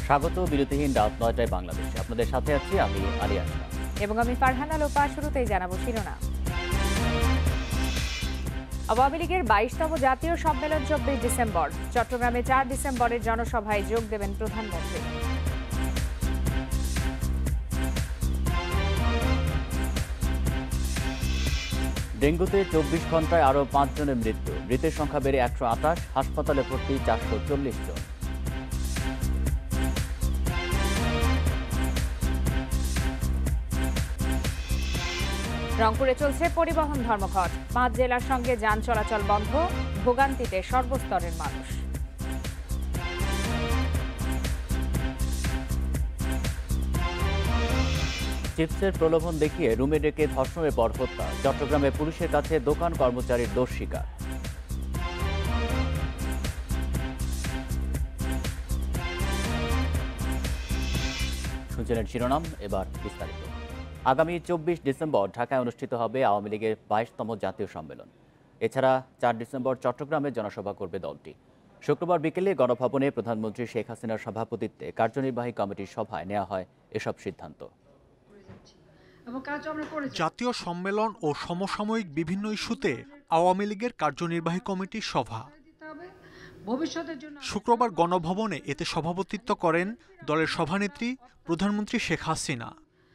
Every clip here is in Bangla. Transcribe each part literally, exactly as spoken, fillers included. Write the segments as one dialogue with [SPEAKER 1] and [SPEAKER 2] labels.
[SPEAKER 1] স্বাগত বিরতিহীন রাত নয়টায় বাংলাদেশে। আপনাদের সাথে আছি আমি আলী আসলাম
[SPEAKER 2] এবং আমি ফারহানা লোপা। শুরুতেই জানাবো শিরোনাম। আওয়ামী লীগের বাইশতম জাতীয় সম্মেলন চব্বিশ ডিসেম্বর। চট্টগ্রামে চার ডিসেম্বরের জনসভায় যোগ দেবেন প্রধানমন্ত্রী।
[SPEAKER 1] ডেঙ্গুতে চব্বিশ ঘন্টায় আরও পাঁচজনের মৃত্যু। মৃতের সংখ্যা বেড়ে একশো আঠাশ, হাসপাতালে ভর্তি চারশো চল্লিশ জন।
[SPEAKER 2] রংপুরে চলছে পরিবহন ধর্মঘট। পাঁচ জেলার সঙ্গে যান চলাচল বন্ধ, ভোগান্তিতে সর্বস্তরের মানুষ।
[SPEAKER 1] চিপসের প্রলোভন দেখিয়ে রুমে ডেকে ধর্ষণের পর হত্যা। চট্টগ্রামে পুলিশের কাছে দোকান কর্মচারীর দোষ স্বীকার। শুনছিলেন শিরোনাম, এবার বিস্তারিত। আগামী চব্বিশ ডিসেম্বর ঢাকায় অনুষ্ঠিত হবে আওয়ামী লীগের বাইশতম জাতীয় সম্মেলন। এছাড়া চার ডিসেম্বর চট্টগ্রামে জনসভা করবে দলটি। শুক্রবার বিকেলে গণভবনে প্রধানমন্ত্রী শেখ হাসিনার সভাপতিত্বে কার্যনির্বাহী কমিটির সভায় নেওয়া হয় এসব সিদ্ধান্ত।
[SPEAKER 3] জাতীয় সম্মেলন ও সমসাময়িক বিভিন্ন ইস্যুতে আওয়ামী লীগের কার্যনির্বাহী কমিটির সভা শুক্রবার গণভবনে এতে সভাপতিত্ব করেন দলের সভানেত্রী প্রধানমন্ত্রী শেখ হাসিনা।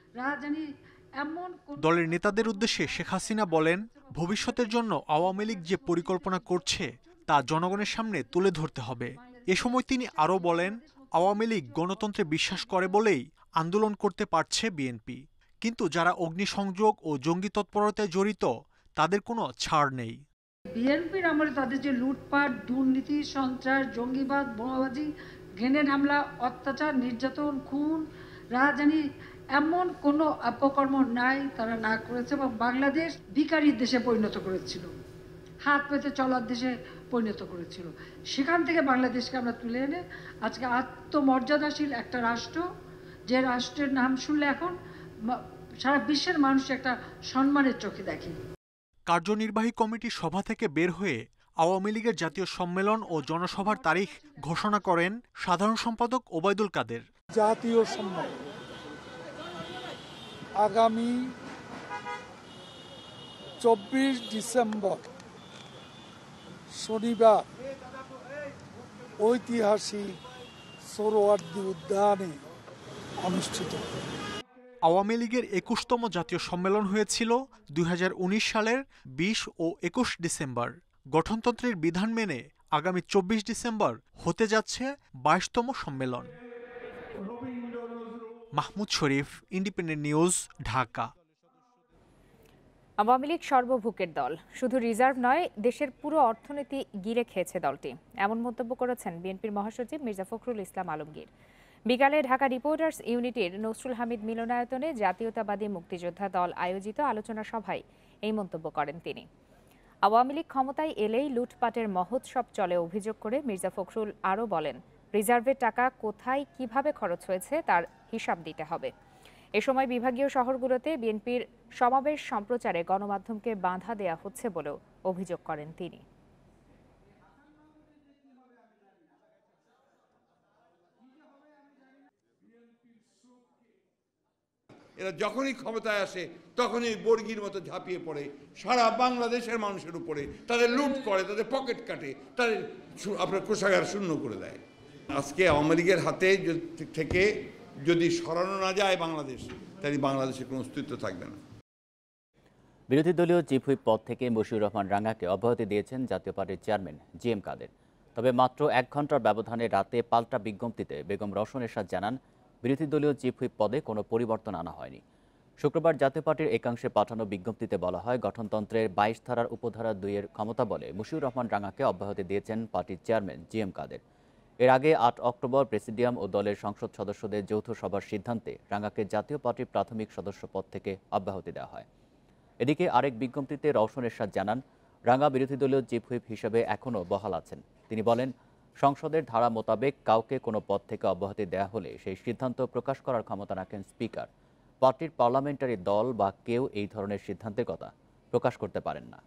[SPEAKER 3] দলের নেতাদের উদ্দেশ্যে শেখ হাসিনা বলেন, ভবিষ্যতের জন্য আওয়ামী লীগ যে পরিকল্পনা করছে তা জনগণের সামনে তুলে ধরতে হবে। এ সময় তিনি আরও বলেন, আওয়ামী লীগ গণতন্ত্রে বিশ্বাস করে বলেই আন্দোলন করতে পারছে বিএনপি, কিন্তু যারা অগ্নিসংযোগ ও জঙ্গি তৎপরতায় জড়িত তাদের কোনো ছাড় নেই।
[SPEAKER 4] বিএনপির আমলে তাদের যে লুটপাট, দুর্নীতি, সন্ত্রাস, জঙ্গিবাদ, বোমাবাজি, গ্রেনেড হামলা, অত্যাচার, নির্যাতন, খুন, রাজধানী, এমন কোনো অপকর্ম নাই তারা না করেছে এবং বাংলাদেশ ভিখারির দেশে পরিণত করেছিল, হাত পেতে চলার দেশে পরিণত করেছিল। সেখান থেকে বাংলাদেশকে আমরা তুলে এনে আজকে আত্মমর্যাদাশীল একটা রাষ্ট্র, যে রাষ্ট্রের নাম শুনলে এখন সারা বিশ্বের মানুষ একটা সম্মানের চোখে দেখে।
[SPEAKER 3] কার্যনির্বাহী কমিটির সভা থেকে বের হয়ে আওয়ামী লীগের জাতীয় সম্মেলন ও জনসভার তারিখ ঘোষণা করেন সাধারণ সম্পাদক ওবায়দুল কাদের।
[SPEAKER 5] জাতীয় সম্মেলন আগামী চব্বিশ ডিসেম্বর শনিবার ঐতিহাসিক সোহরাওয়ার্দী উদ্যানে অনুষ্ঠিত।
[SPEAKER 3] আওয়ামী লীগের একুশতম জাতীয় সম্মেলন হয়েছিল দুই হাজার উনিশ সালের বিশ ও একুশ ডিসেম্বর। গঠনতন্ত্রের বিধান মেনে আগামী চব্বিশ ডিসেম্বর হতে যাচ্ছে বাইশতম সম্মেলন। Mahmud Sharif, independent news, Dhaka.
[SPEAKER 2] আওয়ামী লীগ সর্বভুকের দল, শুধু রিজার্ভ নয়, দেশের পুরো অর্থনীতি গিলে খেয়েছে দলটি, এমন মন্তব্য করেছেন বিএনপির মহাসচিব মির্জা ফখরুল ইসলাম আলমগীর। বিকালে ঢাকা রিপোর্টার্স ইউনিটির নসরুল হামিদ মিলনায়তনে জাতীয়তাবাদী মুক্তিযোদ্ধা দল আয়োজিত আলোচনা সভায় এই মন্তব্য করেন তিনি। আওয়ামী লীগ ক্ষমতায় এলেই লুটপাটের মহোৎসব চলে অভিযোগ করে মির্জা ফখরুল আরও বলেন, রিজার্ভের টাকা কোথায় কিভাবে খরচ হয়েছে তার হিসাব দিতে হবে। এ সময় বিভাগীয় শহরগুলোতে বিএনপির সমাবেশ সম্প্রচারে গণমাধ্যমকে বাধা দেয়া হচ্ছে বলেও অভিযোগ করেন তিনি।
[SPEAKER 6] এরা যখনই ক্ষমতায় আসে তখনই বর্গির মতো ঝাঁপিয়ে পড়ে সারা বাংলাদেশের মানুষের উপরে, তাদের লুট করে, তাদের পকেট কাটে, তাদের আপনার কোষাগার শূন্য করে দেয়। আজকে আওয়ামী লীগের হাতে থেকে যদি সরানো না যায় বাংলাদেশ, তাহলে বাংলাদেশের কোনো অস্তিত্ব থাকবে না।
[SPEAKER 1] বিরোধী দলীয় চিফ হুইপ পদ থেকে মশিউর রহমান রাঙ্গাকে অব্যাহতি দিয়েছেন জাতীয় পার্টির চেয়ারম্যান জি এম কাদের। তবে মাত্র এক ঘন্টার ব্যবধানে রাতে পাল্টা বিজ্ঞপ্তিতে বেগম রওশন এরশাদ জানান, বিরোধী দলীয় চিফ হুইপ পদে কোনো পরিবর্তন আনা হয়নি। শুক্রবার জাতীয় পার্টির একাংশে পাঠানো বিজ্ঞপ্তিতে বলা হয়, গঠনতন্ত্রের বাইশ ধারার উপধারা দুইয়ের ক্ষমতা বলে মশিউর রহমান রাঙ্গাকে অব্যাহতি দিয়েছেন পার্টির চেয়ারম্যান জি এম কাদের। এর আগে আট অক্টোবর প্রেসিডিয়াম ও দলের সংসদ সদস্যদের যৌথ সভার সিদ্ধান্তে রাঙ্গাকে জাতীয় পার্টির প্রাথমিক সদস্য পদ থেকে অব্যাহতি দেওয়া হয়। এদিকে আরেক বিজ্ঞপ্তিতে রওশন এরশাদ জানান, রাঙ্গা বিরোধী দলীয় চিফ হুইপ হিসেবে এখনও বহাল আছেন। তিনি বলেন, সংসদের ধারা মোতাবেক কাউকে কোনো পদ থেকে অব্যাহতি দেওয়া হলে সেই সিদ্ধান্ত প্রকাশ করার ক্ষমতা রাখেন স্পিকার। পার্টির পার্লামেন্টারি দল বা কেউ এই ধরনের সিদ্ধান্তের কথা প্রকাশ করতে পারেন না।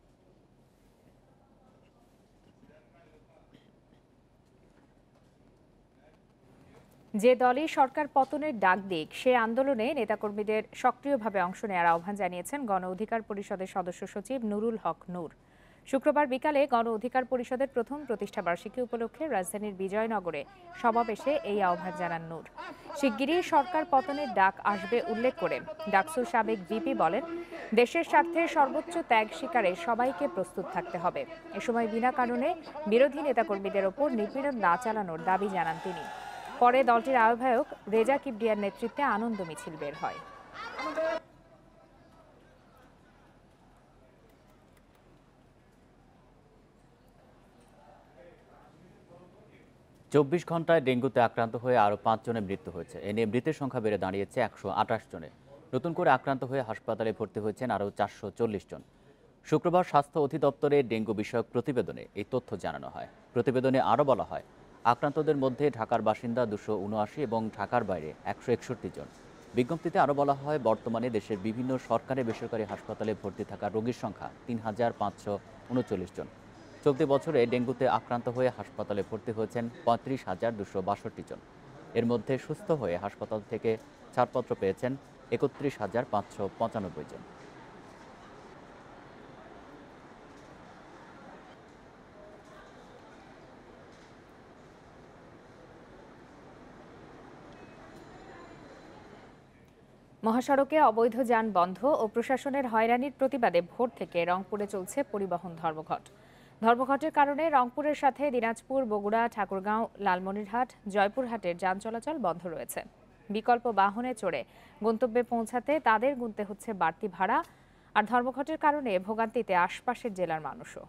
[SPEAKER 2] যে দলই সরকার পতনের ডাক দিক সে আন্দোলনে নেতাকর্মীদের সক্রিয়ভাবে অংশ নেওয়ার আহ্বান জানিয়েছেন গণ অধিকার পরিষদের সদস্য সচিব নুরুল হক নূর। শুক্রবার বিকালে গণ অধিকার পরিষদের প্রথম প্রতিষ্ঠাবার্ষিকী উপলক্ষে রাজধানীর বিজয়নগরে সমাবেশে এই আহ্বান জানান নূর। শিগগিরই সরকার পতনের ডাক আসবে উল্লেখ করে ডাকসুর সাবেক ভিপি বলেন, দেশের স্বার্থে সর্বোচ্চ ত্যাগ স্বীকারে সবাইকে প্রস্তুত থাকতে হবে। এ সময় বিনা কারণে বিরোধী নেতাকর্মীদের ওপর নিপীড়ন না চালানোর দাবি জানান তিনি। পরে দলটির আহ্বায়ক রেজা কিবরিয়ার নেতৃত্বে আনন্দ মিছিল বের হয়।
[SPEAKER 1] চব্বিশ ঘন্টায় ডেঙ্গুতে আক্রান্ত হয়ে আরও পাঁচজনের মৃত্যু হয়েছে। এ নিয়ে মৃতের সংখ্যা বেড়ে দাঁড়িয়েছে একশো আঠাশ জনে। নতুন করে আক্রান্ত হয়ে হাসপাতালে ভর্তি হয়েছেন আরও চারশো চল্লিশ জন। শুক্রবার স্বাস্থ্য অধিদপ্তরের ডেঙ্গু বিষয়ক প্রতিবেদনে এই তথ্য জানানো হয়। প্রতিবেদনে আরও বলা হয়, আক্রান্তদের মধ্যে ঢাকার বাসিন্দা দুশো উনআশি এবং ঢাকার বাইরে একশো একষট্টি জন। বিজ্ঞপ্তিতে আরও বলা হয়, বর্তমানে দেশের বিভিন্ন সরকারি বেসরকারি হাসপাতালে ভর্তি থাকা রোগীর সংখ্যা তিন হাজার পাঁচশো উনচল্লিশ জন। চলতি বছরে ডেঙ্গুতে আক্রান্ত হয়ে হাসপাতালে ভর্তি হয়েছেন পঁয়ত্রিশ হাজার দুশো বাষট্টি জন। এর মধ্যে সুস্থ হয়ে হাসপাতাল থেকে ছাড়পত্র পেয়েছেন একত্রিশ হাজার পাঁচশো পঁচানব্বই জন।
[SPEAKER 2] মহাসড়কে অবৈধ যান বন্ধ ও প্রশাসনের হয়রানির প্রতিবাদে ভোর থেকে রংপুরে চলছে পরিবহন ধর্মঘট। ধর্মঘটের কারণে রংপুরের সাথে দিনাজপুর, বগুড়া, ঠাকুরগাঁও, লালমনিরহাট, জয়পুরহাটের যান চলাচল বন্ধ রয়েছে। বিকল্প বাহনে চড়ে গন্তব্যে পৌঁছাতে তাদের গুনতে হচ্ছে বাড়তি ভাড়া। আর ধর্মঘটের কারণে ভোগান্তিতে আশপাশের জেলার মানুষও।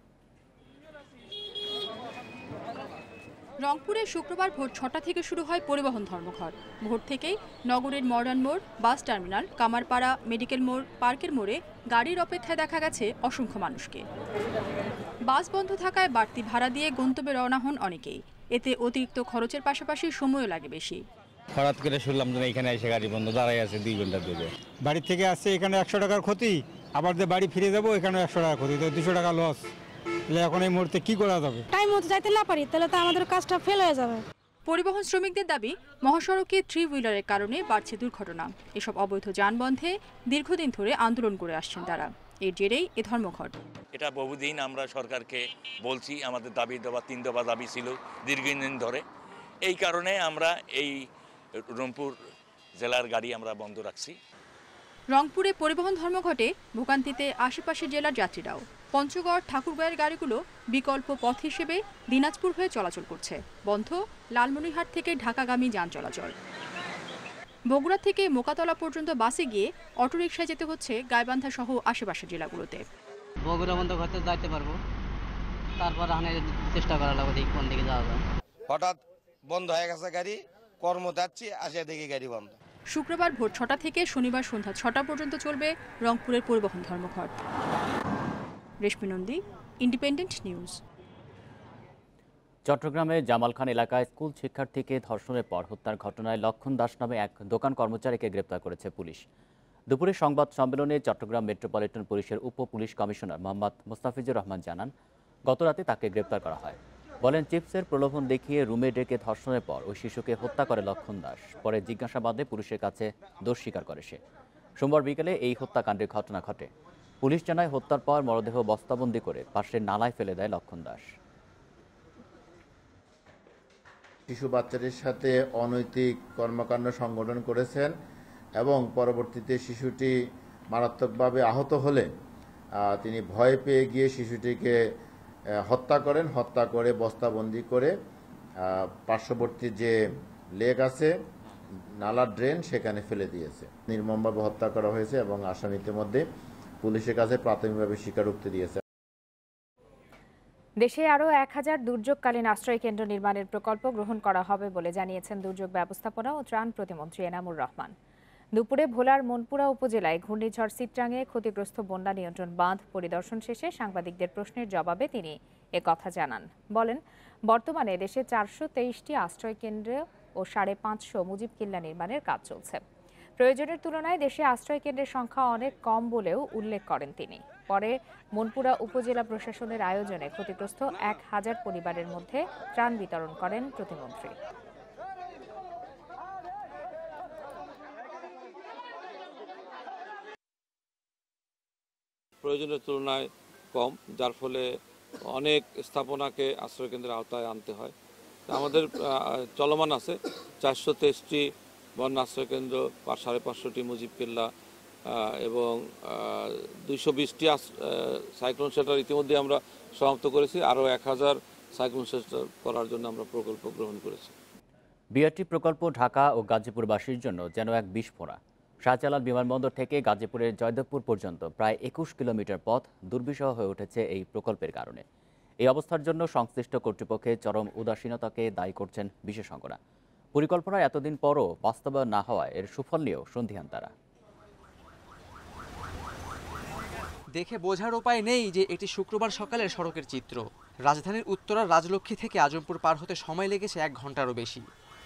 [SPEAKER 7] রংপুরে শুক্রবার ভোর ছটা থেকে শুরু হয় পরিবহন ধর্মঘট। ভোর থেকেই নগরের মডার্ন মোড়, বাস টার্মিনাল, কামারপাড়া, মেডিকেল মোড়, পার্কের মোড়ে গাড়ির অপেক্ষায় দেখা গেছে অসংখ্য মানুষকে। বাস বন্ধ থাকায় বাড়তি ভাড়া দিয়ে গন্তব্যে রওনা হন অনেকেই। এতে অতিরিক্ত খরচের পাশাপাশি সময়ও লাগে বেশি।
[SPEAKER 8] হঠাৎ করে শুনলাম যে এখানে এসে গাড়ি বন্ধ, দাঁড়াই আছে দুই ঘন্টা ধরে।
[SPEAKER 9] বাড়ি থেকে আসছে এখানে একশো টাকার ক্ষতি, আবার যে বাড়ি ফিরে যাবো এখানে একশো টাকা ক্ষতি, তো দুশো টাকা লস। তাহলে এখন এই মুহূর্তে কি করা যাবে?
[SPEAKER 10] টাইম মতো যাইতে না পারি তাহলে তো আমাদের কাজটা ফেল হয়ে যাবে।
[SPEAKER 7] পরিবহন শ্রমিকদের দাবি, মহাসড়কে থ্রি হুইলারের কারণে বাড়ছে দুর্ঘটনা। এসব অবৈধ যান বন্ধে দীর্ঘদিন ধরে আন্দোলন করে আসছেন তারা। এর জেরেই এ ধর্মঘট।
[SPEAKER 11] এটা বহুদিন আমরা সরকারকে বলছি, আমাদের দাবি দেওয়া তিন দফা দাবি ছিল দীর্ঘদিন ধরে। এই কারণে আমরা এই রংপুর জেলার গাড়ি আমরা বন্ধ রাখছি।
[SPEAKER 7] রংপুরে পরিবহন ধর্মঘটে ভোগান্তিতে আশেপাশের জেলার যাত্রীরাও। পঞ্চগড়, ঠাকুরগাঁয়ের গাড়িগুলো বিকল্প পথ হিসেবে দিনাজপুর হয়ে চলাচল করছে। বন্ধ লালমনিরহাট থেকে ঢাকাগামী যান চলাচল। বগুড়া থেকে মোকাতলা পর্যন্ত বাসে গিয়ে অটোরিকশায় যেতে হচ্ছে গাইবান্ধা সহ আশেপাশের জেলাগুলোতে।
[SPEAKER 12] বগুড়া বন্ধ করতে যাইতে পারবো, তারপর চেষ্টা করা লাগবে কোন দিকে যাওয়া যায়।
[SPEAKER 13] হঠাৎ বন্ধ হয়ে গেছে গাড়ি, কর্ম যাচ্ছি, আসিয়া দেখি গাড়ি বন্ধ।
[SPEAKER 7] শুক্রবার ভোর ছটা থেকে শনিবার সন্ধ্যা ছটা পর্যন্ত চলবে রংপুরের পরিবহন ধর্মঘট। Reshmi Nandi, independent news.
[SPEAKER 1] চট্টগ্রামে জামালখান এলাকায় স্কুল শিক্ষার্থীকে ধর্ষণের পর হত্যার ঘটনায় লক্ষণ দাস নামে এক দোকান কর্মচারীকে গ্রেপ্তার করেছে পুলিশ। দুপুরে সংবাদ সম্মেলনে চট্টগ্রাম মেট্রোপলিটন পুলিশের উপ পুলিশ কমিশনার মোহাম্মদ মোস্তাফিজুর রহমান জানান, গতরাতে তাকে গ্রেপ্তার করা হয়। বলেন, চিপসের প্রলোভন দেখিয়ে রুমে ডেকে ধর্ষণের পর ওই শিশুকে হত্যা করে লক্ষণ দাস। পরে জিজ্ঞাসাবাদে পুলিশের কাছে দোষ স্বীকার করে সে। সোমবার বিকেলে এই হত্যাকাণ্ডের ঘটনা ঘটে। পুলিশ জানায়, হত্যার পর মরদেহ বস্তাবন্দি করে পাশের নালায় ফেলে দেয় লক্ষণ দাস।
[SPEAKER 14] শিশু বাচ্চাটির সাথে অনৈতিক কর্মকাণ্ড সংগঠন করেছেন এবং পরবর্তীতে শিশুটি মারাত্মকভাবে আহত হলে তিনি ভয় পেয়ে গিয়ে শিশুটিকে হত্যা করেন। হত্যা করে বস্তাবন্দি করে পার্শ্ববর্তী যে লেক আছে, নালা ড্রেন, সেখানে ফেলে দিয়েছে। নির্মমভাবে হত্যা করা হয়েছে এবং আসামিদের মধ্যে পুলিশের কাছে প্রাথমিকভাবে স্বীকারোক্তি দিয়েছে।
[SPEAKER 2] দেশে আরও এক হাজার দুর্যোগকালীন আশ্রয় কেন্দ্র নির্মাণের প্রকল্প গ্রহণ করা হবে বলে জানিয়েছেন দুর্যোগ ব্যবস্থাপনা ও ত্রাণ প্রতিমন্ত্রী এনামুর রহমান। দুপুরে ভোলার মনপুরা উপজেলায় ঘূর্ণিঝড় সিট্রাঙে ক্ষতিগ্রস্ত বন্যা নিয়ন্ত্রণ বাঁধ পরিদর্শন শেষে সাংবাদিকদের প্রশ্নের জবাবে তিনি একথা জানান। বলেন, বর্তমানে দেশে চারশো তেইশটি আশ্রয় কেন্দ্র ও সাড়ে পাঁচশো মুজিব কিল্লা নির্মাণের কাজ চলছে। প্রয়োজনের তুলনায় দেশে আশ্রয় কেন্দ্রের সংখ্যা অনেক কম বলেও উল্লেখ করেন তিনি। পরে মনপুরা উপজেলা প্রশাসনের আয়োজনে ক্ষতিগ্রস্ত এক হাজার পরিবারের মধ্যে ত্রাণ বিতরণ করেন প্রতিমন্ত্রী।
[SPEAKER 15] প্রয়োজনের তুলনায় কম, যার ফলে অনেক স্থাপনাকে আশ্রয়কেন্দ্রের আওতায় আনতে হয়। আমাদের চলমান আছে চারশো তেইশটি বন্যা আশ্রয়কেন্দ্র, সাড়ে পাঁচশোটি মুজিব কেল্লা এবং দুইশো বিশটি সাইক্লোন শেল্টার ইতিমধ্যে আমরা সমাপ্ত করেছি। আরও এক হাজার সাইক্লোন শেল্টার করার জন্য আমরা প্রকল্প গ্রহণ করেছি।
[SPEAKER 1] বিআরটি প্রকল্প ঢাকা ও গাজীপুরবাসীর জন্য যেন এক বিস্ফোরণ। শাহজালাল বিমানবন্দর থেকে গাজীপুরের জয়দেবপুর পর্যন্ত প্রায় একুশ কিলোমিটার পথ দুর্বিষহ হয়ে উঠেছে এই প্রকল্পের কারণে। এই অবস্থার জন্য সংশ্লিষ্ট কর্তৃপক্ষের চরম উদাসীনতাকে দায়ী করছেন বিশেষজ্ঞরা। পরিকল্পনা এতদিন পরও বাস্তবায়ন না হওয়ায় এর সুফল নিয়েও সন্দিহান তারা।
[SPEAKER 16] দেখে বোঝার উপায় নেই যে এটি শুক্রবার সকালের সড়কের চিত্র। রাজধানীর উত্তরার রাজলক্ষ্মী থেকে আজমপুর পার হতে সময় লেগেছে এক ঘন্টারও বেশি।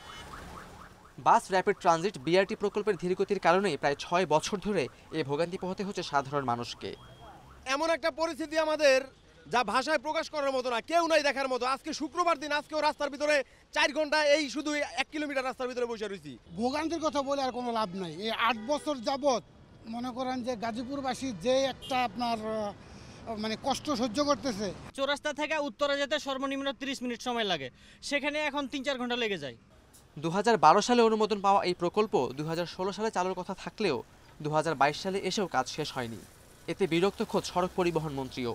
[SPEAKER 16] বাস র্যাপিড ট্রানজিট বিআরটি প্রকল্পের ধীরগতির কারণে প্রায় ছয় বছর ধরে এই ভোগান্তি পোহাতে হচ্ছে সাধারণ মানুষকে।
[SPEAKER 17] এমন একটা পরিস্থিতি আমাদের যা ভাষায় প্রকাশ করার মতো না, কেউ নাই দেখার মতো। আজকে শুক্রবার দিন, আজকেও রাস্তার ভিতরে চার ঘন্টা এই শুধু এক কিলোমিটার রাস্তার ভিতরে বসে রয়েছি।
[SPEAKER 5] ভোগান্তির কথা বলে আর কোনো লাভ নাই। এই আট বছর যাবৎ মনে করেন যে গাজীপুরবাসী যে একটা আপনার মানে কষ্ট সহ্য করতেছে।
[SPEAKER 18] চৌরাস্তা থেকে উত্তরা যেতে সর্বনিম্ন তিরিশ মিনিট সময় লাগে, সেখানে এখন তিন চার ঘন্টা লেগে যায়।
[SPEAKER 16] দু হাজার বারো সালে অনুমোদন পাওয়া এই প্রকল্প দু হাজার ষোলো সালে চালুর কথা থাকলেও দু হাজার বাইশ সালে এসেও কাজ শেষ হয়নি। এতে বিরক্ত খোদ সড়ক পরিবহন মন্ত্রীও।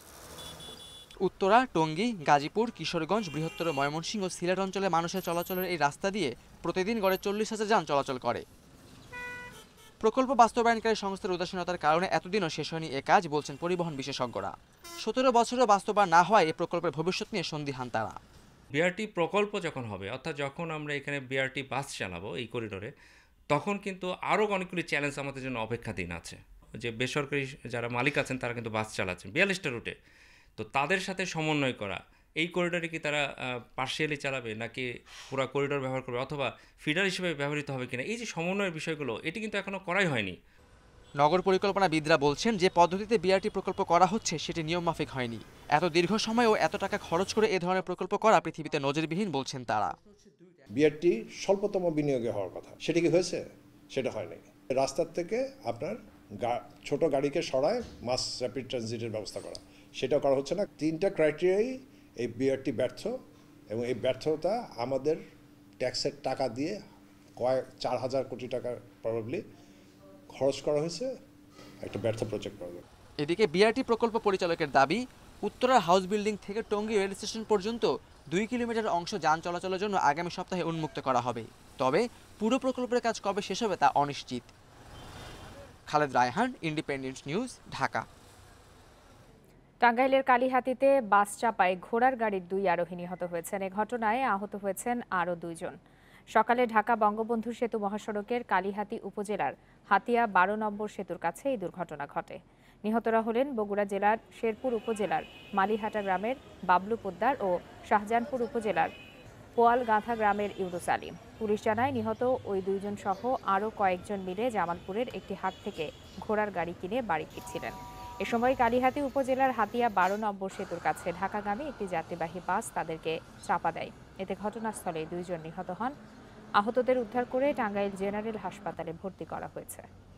[SPEAKER 16] উত্তরা, টঙ্গী, গাজীপুর, কিশোরগঞ্জ, বৃহত্তর ময়মনসিংহ ও সিলেট অঞ্চলে মানুষের চলাচলের এই রাস্তা দিয়ে প্রতিদিন গড়ে চল্লিশ হাজার যান চলাচল করে। প্রকল্প বাস্তবায়নকারী সংস্থার উদাসীনতার কারণে এতদিনও শেষ হয়নি এ কাজ, বলছেন পরিবহন বিশেষজ্ঞরা। সতেরো বছরও বাস্তবায়ন না হওয়ায় এই প্রকল্পের ভবিষ্যৎ নিয়ে সন্দিহান তারা।
[SPEAKER 19] বিআরটি প্রকল্প যখন হবে, অর্থাৎ যখন আমরা এখানে বিআরটি বাস চালাবো এই করিডোরে, তখন কিন্তু আরও অনেকগুলি চ্যালেঞ্জ আমাদের জন্য অপেক্ষাধীন আছে। যে বেসরকারি যারা মালিক আছেন তারা কিন্তু বাস চালাচ্ছেন বিয়াল্লিশটা রুটে, তো তাদের সাথে সমন্বয় করা, এই করিডোরে কি তারা পার্শিয়ালি চালাবে নাকি পুরো করিডোর ব্যবহার করবে অথবা ফিডার হিসেবে ব্যবহৃত হবে কিনা, এই যে সমন্বয়ের বিষয়গুলো এটি কিন্তু এখনও করাই হয়নি।
[SPEAKER 16] নগর পরিকল্পনাবিদরা বলছেন যে পদ্ধতিতে বিআরটি প্রকল্প করা হচ্ছে সেটি নিয়মমাফিক হয়নি। এত দীর্ঘ সময় ও এত টাকা খরচ করে এ ধরনের প্রকল্প করা পৃথিবীতে নজিরবিহীন বলছেন তারা।
[SPEAKER 20] বিআরটি স্বল্পতম বিনিয়োগে হওয়ার কথা, সেটা কি হয়েছে? সেটা হয়নি। রাস্তার থেকে আপনার ছোট গাড়িকে সরায় মাস র্যাপিড ট্রানজিটের ব্যবস্থা করা, সেটাও করা হচ্ছে না। তিনটা ক্রাইটেরিয়াই এই বিআরটি ব্যর্থ, এবং এই ব্যর্থতা আমাদের ট্যাক্সের টাকা দিয়ে কয়েক চার হাজার কোটি টাকা প্রবাবলি খরচ করা হয়েছে একটা ব্যর্থ প্রজেক্ট করবে।
[SPEAKER 16] এদিকে বিআরটি প্রকল্প পরিচালকের দাবি, উত্তরার হাউস বিল্ডিং থেকে টঙ্গী রেল স্টেশন পর্যন্ত দুই কিলোমিটার অংশ যান চলাচলের জন্য আগামী সপ্তাহে উন্মুক্ত করা হবে। তবে পুরো প্রকল্পের কাজ কবে শেষ হবে তা অনিশ্চিত। Khaled Raihan, independent news, Dhaka.
[SPEAKER 2] টাঙ্গাইলের কালিহাতীতে বাস চাপায় ঘোড়ার গাড়ির দুই আরোহী নিহত হয়েছেন। এ ঘটনায় আহত হয়েছেন আরও দুইজন। সকালে ঢাকা বঙ্গবন্ধু সেতু মহাসড়কের কালিহাতী উপজেলার হাতিয়া বারো নম্বর সেতুর কাছে এই দুর্ঘটনা ঘটে। নিহতরা হলেন বগুড়া জেলার শেরপুর উপজেলার মালিহাটা গ্রামের বাবলু পোদ্দার ও শাহজাহানপুর উপজেলার পোয়ালগাঁথা গ্রামের ইউনুস আলীম। পুলিশ জানায় নিহত ওই দুইজন সহ আরও কয়েকজন মিলে জামালপুরের একটি হাট থেকে ঘোড়ার গাড়ি কিনে বাড়ি ফিরছিলেন। এ সময় কালিহাতী উপজেলার হাতিয়া বারো নম্বর সেতুর কাছে ঢাকাগামী একটি যাত্রীবাহী বাস তাদেরকে চাপা দেয়। এতে ঘটনাস্থলে দুইজন নিহত হন। আহতদের উদ্ধার করে টাঙ্গাইল জেনারেল হাসপাতালে ভর্তি করা হয়েছে।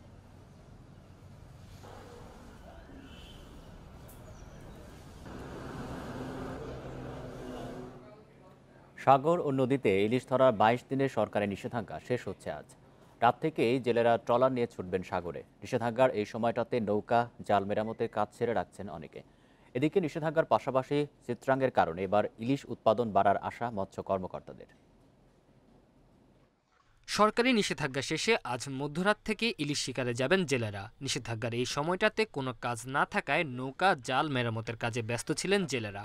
[SPEAKER 1] সাগর ও নদীতে ইলিশ ধরার বাইশ দিনের সরকারি নিষেধাজ্ঞা শেষ হচ্ছে আজ। রাত থেকেই জেলেরা ট্রলার নিয়ে ছুটবেন সাগরে। নিষেধাজ্ঞার এই সময়টাতে নৌকা, জাল মেরামতের কাজ ছেড়ে রাখছেন অনেকে। এদিকে নিষেধাজ্ঞার পাশাপাশি চিত্রাঙ্গের কারণে এবার ইলিশ উৎপাদন বাড়ার আশা মৎস্য কর্মকর্তাদের।
[SPEAKER 21] সরকারি নিষেধাজ্ঞা শেষে আজ মধ্যরাত থেকে ইলিশ শিকারে যাবেন জেলেরা। নিষেধাজ্ঞার এই সময়টাতে কোনো কাজ না থাকায় নৌকা, জাল মেরামতের কাজে ব্যস্ত ছিলেন জেলেরা।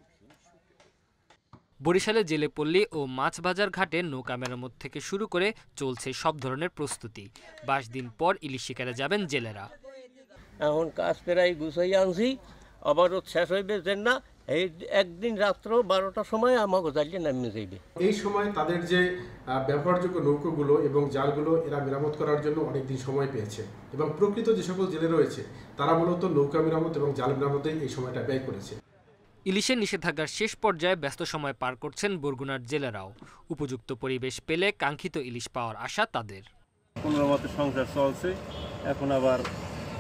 [SPEAKER 21] বরিশালে জেলেপল্লী ও মাছবাজার ঘাটে নৌকা মেরামত থেকে শুরু করে চলছে সব ধরনের প্রস্তুতি। বাইশ দিন পর ইলিশ শিকারে যাবেন জেলেরা।
[SPEAKER 22] এখন কাজ প্রায় গুছাই আনছি, আবারও শেষ হইবে না। এই একদিন রাত্র বারোটার সময় আমাকে জালিয়ে নামিয়ে যাইবে।
[SPEAKER 23] এই সময় তাদের যে ব্যবহারযোগ্য নৌকোগুলো এবং জালগুলো এরা মেরামত করার জন্য অনেকদিন সময় পেয়েছে, এবং প্রকৃত যে সকল জেলে রয়েছে তারা মূলত নৌকা মেরামত এবং জাল মেরামতে এই সময়টা ব্যয় করেছে।
[SPEAKER 21] ইলিশের নিষেধাজ্ঞার শেষ পর্যায়ে ব্যস্ত সময় পার করছেন বরগুনার জেলেরাও। উপযুক্ত পরিবেশ পেলে কাঙ্ক্ষিত ইলিশ পাওয়ার আশা তাদের।
[SPEAKER 24] কোনো মতে সংসার চলছে, এখন আবার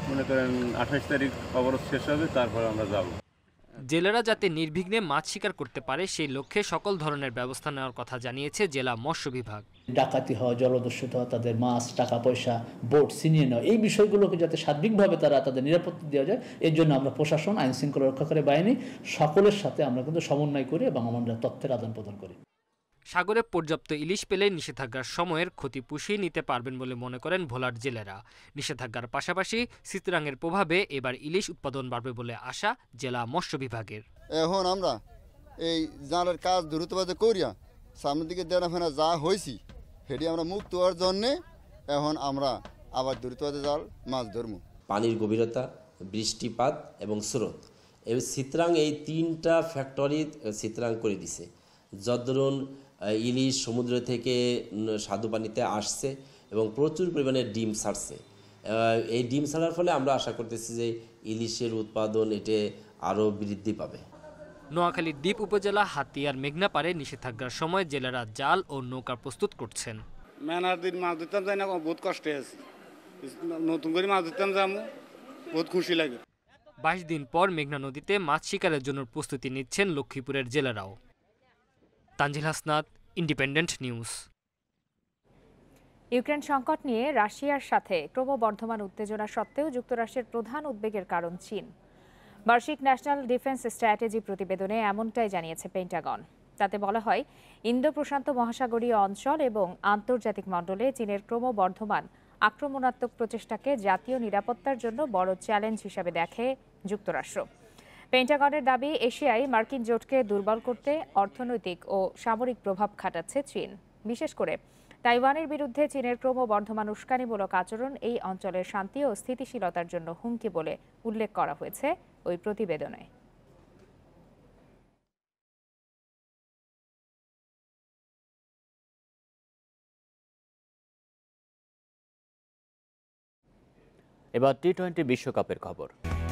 [SPEAKER 3] মনে করেন আঠাশ তারিখ অবরোধ শেষ হবে, তারপর আমরা যাব।
[SPEAKER 21] জেলেরা যাতে নির্বিঘ্নে মাছ শিকার করতে পারে সেই লক্ষ্যে সকল ধরনের ব্যবস্থা নেওয়ার কথা জানিয়েছে জেলা মৎস্য বিভাগ।
[SPEAKER 4] ডাকাতি হওয়া, জলদস্যুতা হওয়া, তাদের মাছ, টাকা পয়সা, বোট ছিনিয়ে নেওয়া, এই বিষয়গুলোকে যাতে সার্বিকভাবে তারা তাদের নিরাপত্তা দেওয়া যায়, এর জন্য আমরা প্রশাসন, আইন শৃঙ্খলা রক্ষাকারী বাহিনী সকলের সাথে আমরা কিন্তু সমন্বয় করি এবং আমরা তথ্যের আদান প্রদান করি।
[SPEAKER 21] সাগরে পর্যাপ্ত ইলিশ পেলে নিষেধাজ্ঞার সময়ের ক্ষতি পুষিয়ে নিতে পারবেন বলে মনে করেন ভোলার জেলেরা। নিষেধাজ্ঞার পাশাপাশি চিত্রাঙ্গের প্রভাবে এবার ইলিশ উৎপাদন বাড়বে বলে আশা জেলা মৎস্য বিভাগের।
[SPEAKER 6] এখন আমরা এই জালের কাজ দ্রুতভাবে করিয়া সামনের দিকে দেনা ফেনা যা হয়েছি সেটি আমরা মুক্ত হওয়ার জন্যে এখন আমরা আবার দ্রুতভাবে জাল মাছ ধরব।
[SPEAKER 24] পানির গভীরতা, বৃষ্টিপাত এবং স্রোত, এই চিত্রাং এই তিনটা ফ্যাক্টরি চিত্রাং করে দিছে। যদ্দরুন ইলিশ সমুদ্র থেকে স্বাদু পানিতে আসছে এবং প্রচুর পরিমাণে ডিম ছাড়ছে। এই ডিম ছাড়ার ফলে আমরা আশা করতেছি যে ইলিশের উৎপাদন এতে আরও বৃদ্ধি পাবে।
[SPEAKER 21] নোয়াখালীর দ্বীপ উপজেলা হাতিয়ার মেঘনা পাড়ে নিষেধাজ্ঞার সময় জেলেরা জাল ও নৌকা প্রস্তুত করছেন।
[SPEAKER 25] মেনার দিন মাছ ধরতাম যাই না, বহুত কষ্টে আছি, নতুন করে মাছ ধরতাম যাবো, বহুত খুশি লাগে।
[SPEAKER 21] বাইশ দিন পর মেঘনা নদীতে মাছ শিকারের জন্য প্রস্তুতি নিচ্ছেন লক্ষ্মীপুরের জেলেরাও। Tanzil Hasnat, independent news.
[SPEAKER 2] Ukraine সংকট নিয়ে রাশিয়ার সাথে ক্রমবর্ধমান উত্তেজনা সত্ত্বেও যুক্তরাষ্ট্রের প্রধান উদ্বেগের কারণ চীন। বার্ষিক ন্যাশনাল ডিফেন্স স্ট্র্যাটেজি প্রতিবেদনে এমনটাই জানিয়েছে পেন্টাগন। তাতে বলা হয়, ইন্দো প্রশান্ত মহাসাগরীয় অঞ্চল এবং আন্তর্জাতিক মণ্ডলে চীনের ক্রমবর্ধমান আক্রমণাত্মক প্রচেষ্টাকে জাতীয় নিরাপত্তার জন্য বড় চ্যালেঞ্জ হিসাবে দেখে যুক্তরাষ্ট্র। পেন্টাগনের দাবি, এশিয়ায় মার্কিন জোটকে দুর্বল করতে অর্থনৈতিক ও সামরিক প্রভাব খাটাচ্ছে চীন। বিশেষ করে তাইওয়ানের বিরুদ্ধে চীনের ক্রমবর্ধমান উস্কানিমূলক আচরণ এই অঞ্চলের শান্তি ও স্থিতিশীলতার জন্য হুমকি বলে উল্লেখ করা হয়েছে ওই প্রতিবেদনে।
[SPEAKER 1] এবার টি টোয়েন্টি বিশ্বকাপের খবর।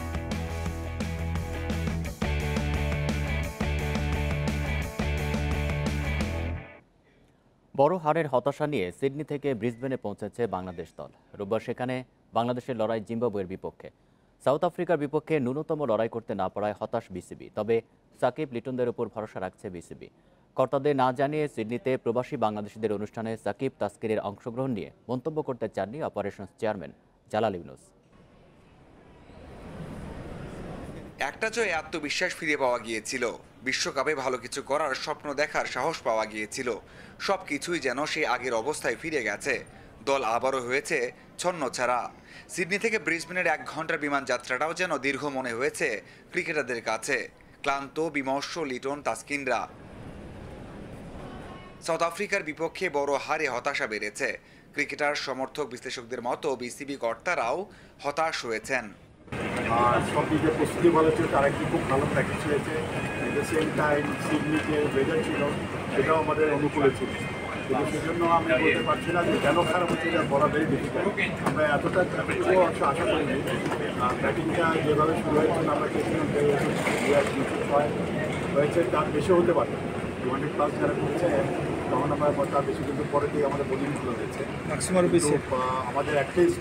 [SPEAKER 1] বড় হারের হতাশা নিয়ে সিডনি থেকে ব্রিসবেনে পৌঁছেছে বাংলাদেশ দল। রোববার সেখানে বাংলাদেশের লড়াই জিম্বাবুয়ের বিপক্ষে। সাউথ আফ্রিকার বিপক্ষে ন্যূনতম লড়াই করতে না পারায় হতাশ বিসিবি, তবে সাকিব লিটনদের উপর ভরসা রাখছে বিসিবি। কর্তাদের না জানিয়ে সিডনিতে প্রবাসী বাংলাদেশিদের অনুষ্ঠানে সাকিব তাসকিরের অংশগ্রহণ নিয়ে মন্তব্য করতে চাননি অপারেশনস চেয়ারম্যান জালাল ইউনুস।
[SPEAKER 26] একটা জয়ে আত্মবিশ্বাস ফিরে পাওয়া গিয়েছিল, বিশ্বকাপে ভালো কিছু করার স্বপ্ন দেখার সাহস পাওয়া গিয়েছিল। সবকিছুই যেন সে আগের অবস্থায় ফিরে গেছে। দল আবারও হয়েছে ছন্নছাড়া। সিডনি থেকে ব্রিসবেনের এক ঘন্টার বিমান যাত্রাটাও যেন দীর্ঘ মনে হয়েছে ক্রিকেটারদের কাছে। ক্লান্ত বিমর্ষ লিটন তাসকিনরা। সাউথ আফ্রিকার বিপক্ষে বড় হারে হতাশা বেড়েছে। ক্রিকেটার, সমর্থক, বিশ্লেষকদের মতো বিসিবি কর্তারাও হতাশ হয়েছেন।
[SPEAKER 27] আর সব দিকে প্রস্তুতি ভালো ছিল, তারা একটু খুব ভালো প্র্যাকটিস হয়েছে। এট দ্য সেম টাইম সিডনিতে ওয়েদার ছিল, সেটাও আমাদের অনুকূলে ছিল। কিন্তু সেজন্য আমি বলতে পারছি না যে কেন খারাপ হচ্ছে, এটা বলা ভেরি ডিফিকাল্ট। আমরা এতটা এতটুকু অংশ আশা করিনি। ব্যাটিংটা যেভাবে শুরু হয়েছিল আমরা চেয়েছিলাম যে দুশো ছয় হয়েছে, তার বেশি হতে পারে। টু হান্ড্রেড প্লাস যারা করছে তখন আমরা তার বেশি, কিন্তু পরের দিকে আমাদের বোলিংগুলো হয়েছে আমাদের অ্যাটলিস্ট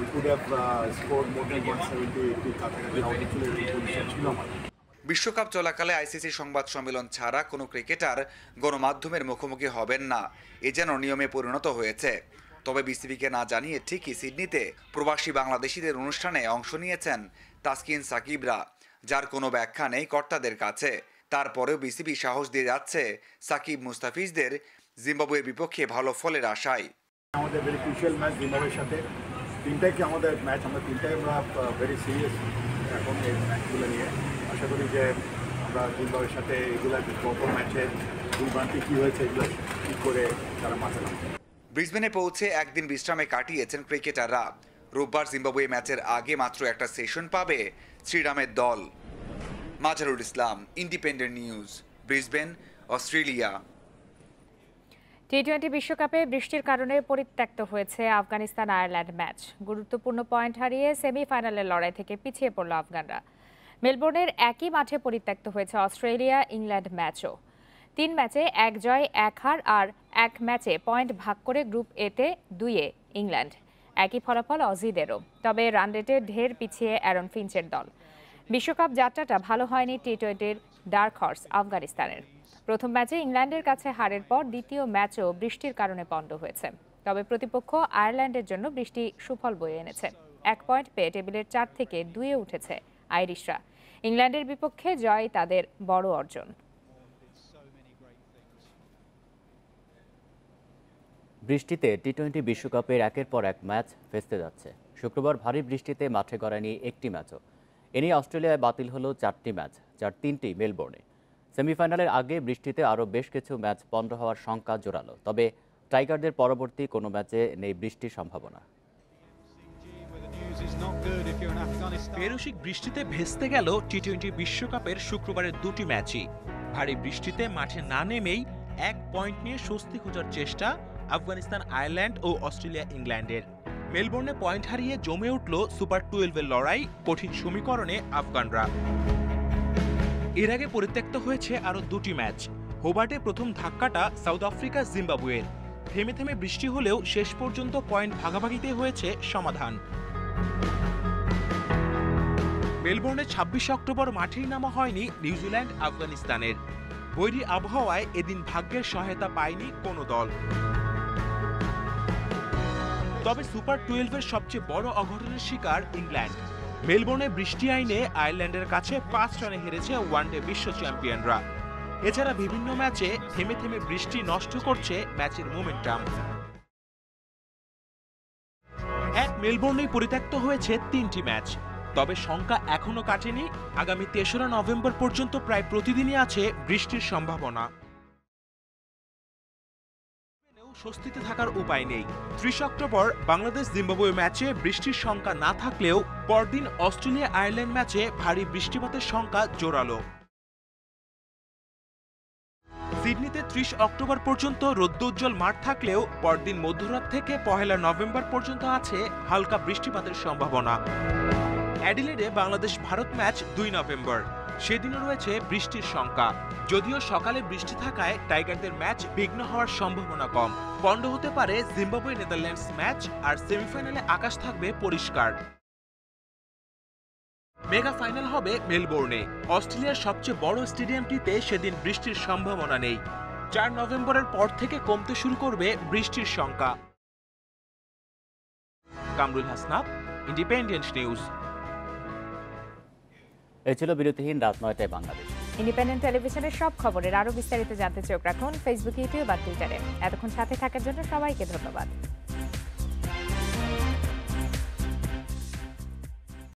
[SPEAKER 26] বিশ্বকাপ চলাকালে আইসিসি সংবাদ সম্মেলন ছাড়া কোনো ক্রিকেটার গণমাধ্যমের মুখোমুখি হবেন না, এ যেন নিয়মে পরিণত হয়েছে। তবে বিসিবিকে না জানিয়ে ঠিকই সিডনিতে প্রবাসী বাংলাদেশিদের অনুষ্ঠানে অংশ নিয়েছেন তাসকিন, সাকিবরা, যার কোনো ব্যাখ্যা নেই কর্তাদের কাছে। তারপরেও বিসিবি সাহস দিয়ে যাচ্ছে সাকিব, মুস্তাফিজদের জিম্বাবুয়ের বিপক্ষে ভালো ফলের আশায়।
[SPEAKER 27] আমাদের ভেরি ক্রুশিয়াল ম্যাচ জিম্বাবুয়ের সাথে, তিনটাই কি আমাদের ম্যাচ, আমরা তিনটাই আমরা ভেরি সিরিয়াস এখন এই ম্যাচগুলো নিয়ে। আশা করি যে আমরা জিম্বাবুয়ের সাথে এগুলো প্রথম ম্যাচে ভুলভ্রান্তি কী হয়েছে এগুলো ঠিক করে তারা মাঠে নামবে।
[SPEAKER 26] ব্রিসবেনে পৌঁছে একদিন বিশ্রামে কাটিয়েছেন ক্রিকেটাররা। রোববার জিম্বাবুয়ে ম্যাচের আগে মাত্র একটা সেশন পাবে শ্রীরামের দল। Mazharul Islam, independent news, Brisbane, Australia.
[SPEAKER 2] T twenty বিশ্বকাপে বৃষ্টির কারণে পরিত্যক্ত হয়েছে আফগানিস্তান আয়ারল্যান্ড ম্যাচ। গুরুত্বপূর্ণ পয়েন্ট হারিয়ে সেমিফাইনালের লড়াই থেকে পিছিয়ে পড়ল আফগানরা। মেলবোর্নের একই মাঠে পরিত্যক্ত হয়েছে অস্ট্রেলিয়া ইংল্যান্ড ম্যাচও। তিন ম্যাচে এক জয়, এক হার আর এক ম্যাচে পয়েন্ট ভাগ করে গ্রুপ এতে দুইয়ে ইংল্যান্ড। একই ফলাফল অজিদেরও। তবে রান রেটে ঢের পিছিয়ে অ্যারন ফিঞ্চের দল। বিশ্বকাপ যাত্রাটা ভালো হয়নি টি টোয়েন্টির ডার্ক হর্স আফগানিস্তানের। প্রথম ম্যাচে ইংল্যান্ডের কাছে হারের পর দ্বিতীয় ম্যাচও বৃষ্টির কারণে পণ্ড হয়েছে। তবে প্রতিপক্ষ আয়ারল্যান্ডের জন্য বৃষ্টি সুফল বয়ে এনেছে। এক পয়েন্ট পেয়ে টেবিলের চার থেকে দুইয়ে উঠেছে আইরিশরা। ইংল্যান্ডের বিপক্ষে জয় তাদের বড় অর্জন।
[SPEAKER 1] বৃষ্টিতে টি টোয়েন্টি বিশ্বকাপের একের পর এক ম্যাচ ভেস্তে যাচ্ছে। শুক্রবার ভারী বৃষ্টিতে মাঠে গড়ায়নি একটি ম্যাচও। এ নিয়ে অস্ট্রেলিয়ায় বাতিল হলো চারটি ম্যাচ, যার তিনটি মেলবোর্নে। সেমিফাইনালের আগে বৃষ্টিতে আরও বেশ কিছু ম্যাচ বন্ধ হওয়ার শঙ্কা জোরালো। তবে টাইগারদের পরবর্তী কোনো ম্যাচে নেই বৃষ্টির সম্ভাবনা।
[SPEAKER 7] পেরুশিক বৃষ্টিতে ভেস্তে গেল টি টোয়েন্টি বিশ্বকাপের শুক্রবারের দুটি ম্যাচই। ভারী বৃষ্টিতে মাঠে না নেমেই এক পয়েন্ট নিয়ে স্বস্তি খোঁজার চেষ্টা আফগানিস্তান আয়ারল্যান্ড ও অস্ট্রেলিয়া ইংল্যান্ডের। মেলবোর্নে পয়েন্ট হারিয়ে জমে উঠল সুপার টুয়েলভের লড়াই, কঠিন সমীকরণে আফগানরা। এর আগে পরিত্যক্ত হয়েছে আরও দুটি ম্যাচ। হোবার্টে প্রথম ধাক্কাটা সাউথ আফ্রিকা জিম্বাবুয়ের। থেমে থেমে বৃষ্টি হলেও শেষ পর্যন্ত পয়েন্ট ভাগাভাগিতে হয়েছে সমাধান। মেলবোর্নে ছাব্বিশে অক্টোবর মাঠেই নামা হয়নি নিউজিল্যান্ড আফগানিস্তানের। বৈরী আবহাওয়ায় এদিন ভাগ্যের সহায়তা পায়নি কোনো দল। তবে সুপার টুয়েলভের সবচেয়ে বড় অঘটনের শিকার ইংল্যান্ড। মেলবোর্নে বৃষ্টি আইনে আয়ারল্যান্ডের কাছে পাঁচ রানে হেরেছে ওয়ানডে বিশ্ব চ্যাম্পিয়নরা। এছাড়া বিভিন্ন ম্যাচে থেমে থেমে বৃষ্টি নষ্ট করছে ম্যাচের মোমেন্টাম। এক মেলবোর্নেই পরিত্যক্ত হয়েছে তিনটি ম্যাচ। তবে শঙ্কা এখনো কাটেনি। আগামী তেসরা নভেম্বর পর্যন্ত প্রায় প্রতিদিনই আছে বৃষ্টির সম্ভাবনা। স্বস্তিতে থাকার উপায় নেই। ত্রিশ অক্টোবর বাংলাদেশ জিম্বাবুয়ে ম্যাচে বৃষ্টির শঙ্কা না থাকলেও পরদিন অস্ট্রেলিয়া আয়ারল্যান্ড ম্যাচে ভারী বৃষ্টিপাতের শঙ্কা জোরালো। সিডনিতে ত্রিশ অক্টোবর পর্যন্ত রৌদ্রোজ্জ্বল মাঠ থাকলেও পরদিন মধ্যরাত থেকে পহেলা নভেম্বর পর্যন্ত আছে হালকা বৃষ্টিপাতের সম্ভাবনা। অ্যাডিলেডে বাংলাদেশ ভারত ম্যাচ দুই নভেম্বর। সেদিনও রয়েছে বৃষ্টির শঙ্কা। যদিও সকালে বৃষ্টি থাকায় টাইগারদের ম্যাচ বিঘ্ন হওয়ার সম্ভাবনা কম। পণ্ড হতে পারে জিম্বাবুয়ে নেদারল্যান্ডস ম্যাচ, আর সেমিফাইনালে আকাশ থাকবে পরিষ্কার। মেগা ফাইনাল হবে মেলবোর্নে। অস্ট্রেলিয়ার সবচেয়ে বড় স্টেডিয়ামটিতে সেদিন বৃষ্টির সম্ভাবনা নেই। চার নভেম্বরের পর থেকে কমতে শুরু করবে বৃষ্টির শঙ্কা। Kamrul Hasnat, independent news.
[SPEAKER 1] এ ছিল বিরতিহীন রাত নয়টায় বাংলাদেশ।
[SPEAKER 2] ইন্ডিপেন্ডেন্ট টেলিভিশনের সব খবরের আরো বিস্তারিত জানতে চোখ রাখুন ফেসবুক, ইউটিউব আর টুইটারে। এতক্ষণ সাথে থাকার জন্য সবাইকে ধন্যবাদ।